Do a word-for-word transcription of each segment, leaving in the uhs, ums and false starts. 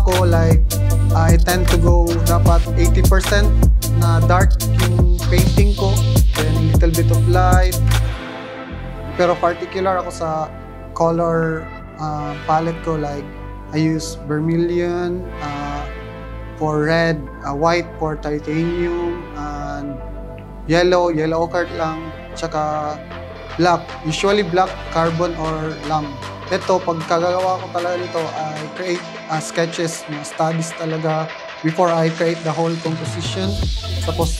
ko, like, I tend to go dapat eighty percent na dark yung painting ko, then a little bit of light. Pero particular ako sa color uh, palette ko, like, I use vermilion uh, for red, uh, white for titanium, and yellow, yellow ochre lang, tsaka black. Usually black, carbon, or lamp. Ito, pag kagagawa ko talaga nito, I create uh, sketches, mga studies talaga before I create the whole composition. Tapos,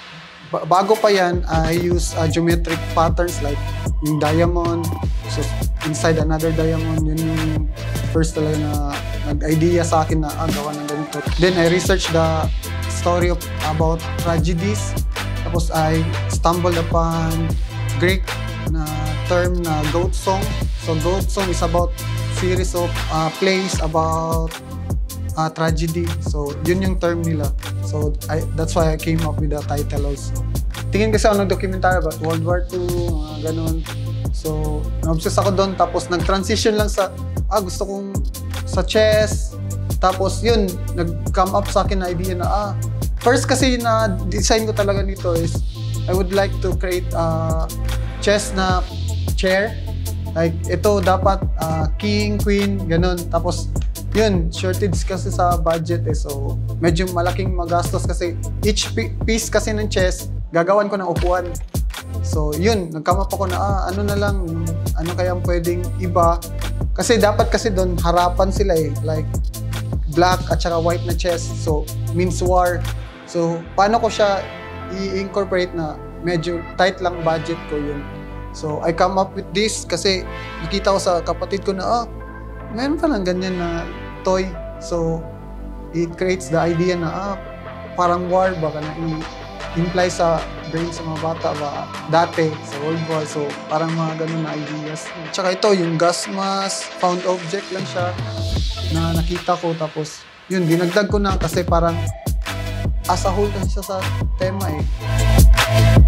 bago pa yan, I use uh, geometric patterns like yung diamond. So, inside another diamond, yun yung first talaga na nag-idea sa akin na ah, gawa ng ganito. Then, I researched the story of about tragedies. Tapos, I stumbled upon Greek na term na goat song. So, goat song is about series of uh, plays about uh, tragedy. So, yun yung term nila. So, I, that's why I came up with the title also. Tingin kasi ako ng documentary about World War Two, mga ganun. So, na-obsess ako doon. Tapos, nag-transition lang sa, ah, gusto kong sa chess. Tapos, yun, nag-come up sa akin na idea na, ah, first kasi na design ko talaga nito is, I would like to create a chess na chair. Like, ito dapat uh, king, queen, ganun. Tapos, yun, shortage kasi sa budget eh. So, medyo malaking magastos kasi each piece kasi ng chess, gagawan ko ng upuan. So, yun, nag-come up ako na, ah, ano na lang, ano kayang pwedeng iba. Kasi dapat kasi doon, harapan sila eh. Like, black at saka white na chess. So, means war. So, paano ko siya i-incorporate na medyo tight lang budget ko yun. So, I come up with this kasi nakita ko sa kapatid ko na, ah, meron palang ganyan na toy. So, it creates the idea na, ah, parang war, baka na i-imply sa brain sa mga bata ba dati sa World War. So, parang mga ganun na ideas. Tsaka ito, yung gas mask, found object lang siya na nakita ko. Tapos, yun, dinagdag ko na kasi parang as a whole kasi siya sa tema eh.